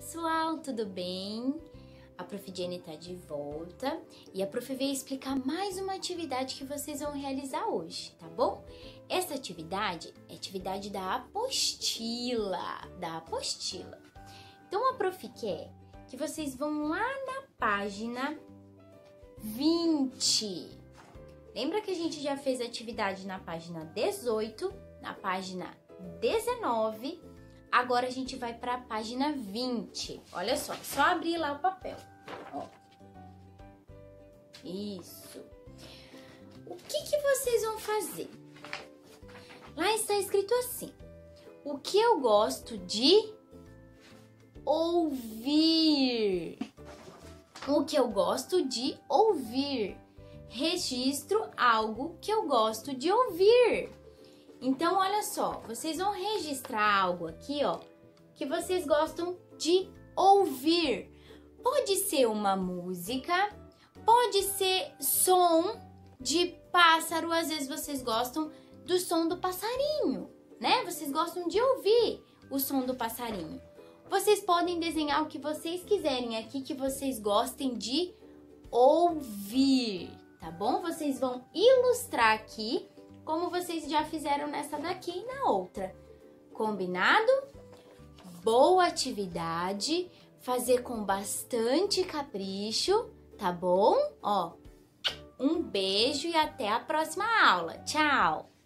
pessoal, tudo bem? A Prof. Jenny tá de volta e a Prof. veio explicar mais uma atividade que vocês vão realizar hoje, tá bom? Essa atividade é a atividade da apostila, Então a Prof. quer que vocês vão lá na página 20. Lembra que a gente já fez a atividade na página 18, na página 19, agora a gente vai para a página 20. Olha só, só abrir lá o papel. Ó. Isso. O que vocês vão fazer? Lá está escrito assim: o que eu gosto de ouvir. O que eu gosto de ouvir. Registro algo que eu gosto de ouvir. Então, olha só, vocês vão registrar algo aqui, ó, que vocês gostam de ouvir. Pode ser uma música, pode ser som de pássaro, às vezes vocês gostam do som do passarinho, né? Vocês gostam de ouvir o som do passarinho. Vocês podem desenhar o que vocês quiserem aqui que vocês gostem de ouvir, tá bom? Vocês vão ilustrar aqui como vocês já fizeram nessa daqui e na outra. Combinado? Boa atividade, fazer com bastante capricho, tá bom? Ó, um beijo e até a próxima aula. Tchau!